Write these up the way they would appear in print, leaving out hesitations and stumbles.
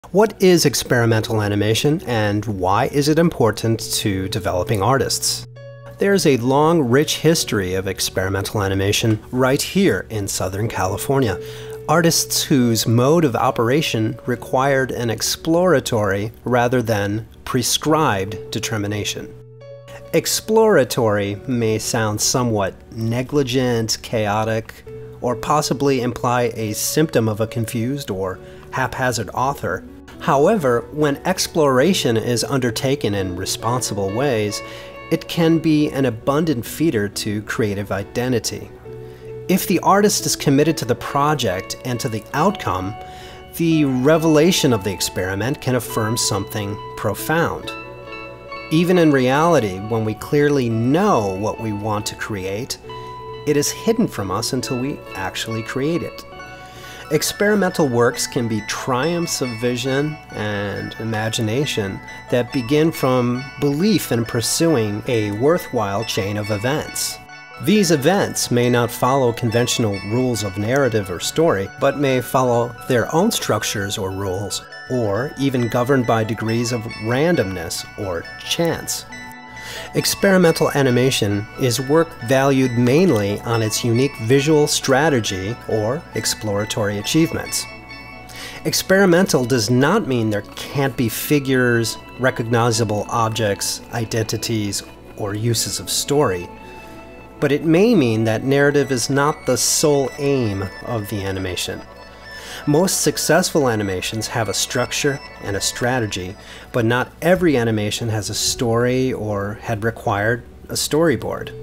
What is experimental animation, and why is it important to developing artists? There's a long, rich history of experimental animation right here in Southern California. Artists whose mode of operation required an exploratory rather than prescribed determination. Exploratory may sound somewhat negligent, chaotic, or possibly imply a symptom of a confused or haphazard author. However, when exploration is undertaken in responsible ways, it can be an abundant feeder to creative identity. If the artist is committed to the project and to the outcome, the revelation of the experiment can affirm something profound. Even in reality, when we clearly know what we want to create, it is hidden from us until we actually create it. Experimental works can be triumphs of vision and imagination that begin from belief in pursuing a worthwhile chain of events. These events may not follow conventional rules of narrative or story, but may follow their own structures or rules, or even governed by degrees of randomness or chance. Experimental animation is work valued mainly on its unique visual strategy or exploratory achievements. Experimental does not mean there can't be figures, recognizable objects, identities, or uses of story, but it may mean that narrative is not the sole aim of the animation. Most successful animations have a structure and a strategy, but not every animation has a story or had required a storyboard.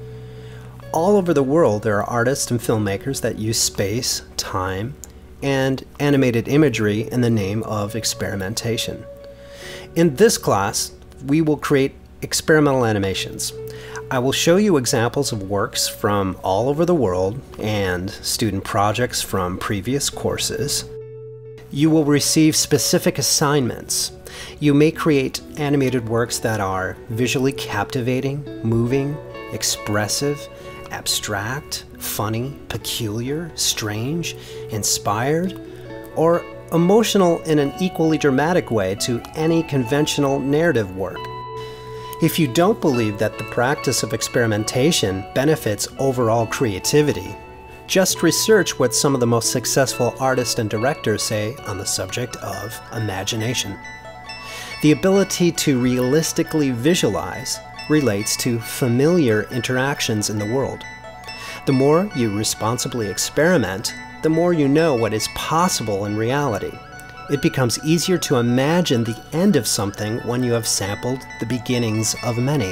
All over the world, there are artists and filmmakers that use space, time, and animated imagery in the name of experimentation. In this class, we will create experimental animations. I will show you examples of works from all over the world and student projects from previous courses. You will receive specific assignments. You may create animated works that are visually captivating, moving, expressive, abstract, funny, peculiar, strange, inspired, or emotional in an equally dramatic way to any conventional narrative work. If you don't believe that the practice of experimentation benefits overall creativity, just research what some of the most successful artists and directors say on the subject of imagination. The ability to realistically visualize relates to familiar interactions in the world. The more you responsibly experiment, the more you know what is possible in reality. It becomes easier to imagine the end of something when you have sampled the beginnings of many.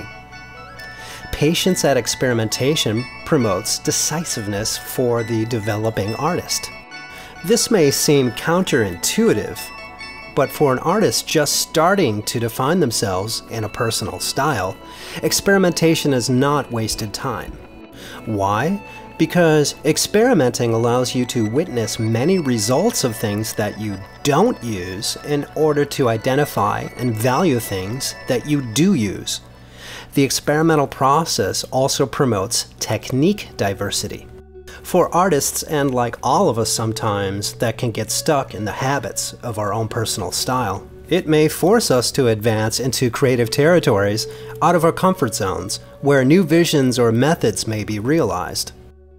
Patience at experimentation promotes decisiveness for the developing artist. This may seem counterintuitive, but for an artist just starting to define themselves in a personal style, experimentation is not wasted time. Why? Because experimenting allows you to witness many results of things that you don't use in order to identify and value things that you do use. The experimental process also promotes technique diversity. For artists, and like all of us sometimes, that can get stuck in the habits of our own personal style, it may force us to advance into creative territories out of our comfort zones, where new visions or methods may be realized.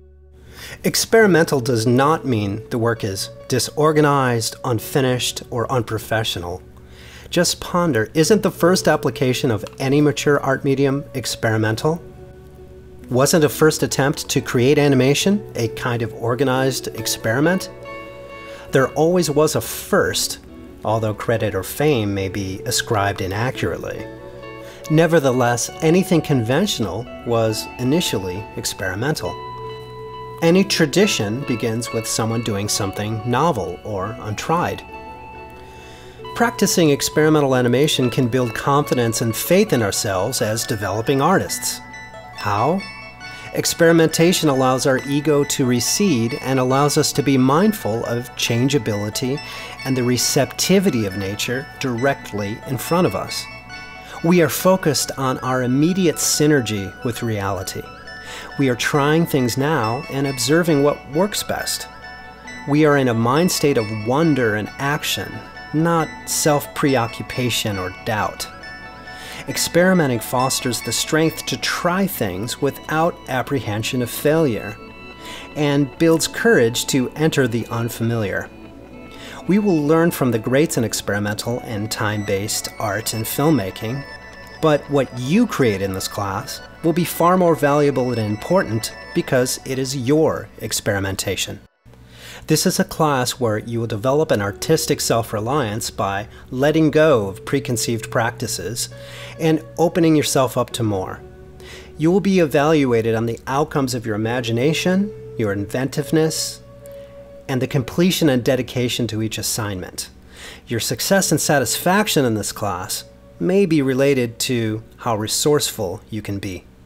Experimental does not mean the work is disorganized, unfinished, or unprofessional. Just ponder, isn't the first application of any mature art medium experimental? Wasn't a first attempt to create animation a kind of organized experiment? There always was a first, although credit or fame may be ascribed inaccurately. Nevertheless, anything conventional was initially experimental. Any tradition begins with someone doing something novel or untried. Practicing experimental animation can build confidence and faith in ourselves as developing artists. How? Experimentation allows our ego to recede and allows us to be mindful of changeability and the receptivity of nature directly in front of us. We are focused on our immediate synergy with reality. We are trying things now and observing what works best. We are in a mind state of wonder and action, not self-preoccupation or doubt. Experimenting fosters the strength to try things without apprehension of failure, and builds courage to enter the unfamiliar. We will learn from the greats in experimental and time-based art and filmmaking, but what you create in this class will be far more valuable and important because it is your experimentation. This is a class where you will develop an artistic self-reliance by letting go of preconceived practices and opening yourself up to more. You will be evaluated on the outcomes of your imagination, your inventiveness, and the completion and dedication to each assignment. Your success and satisfaction in this class may be related to how resourceful you can be.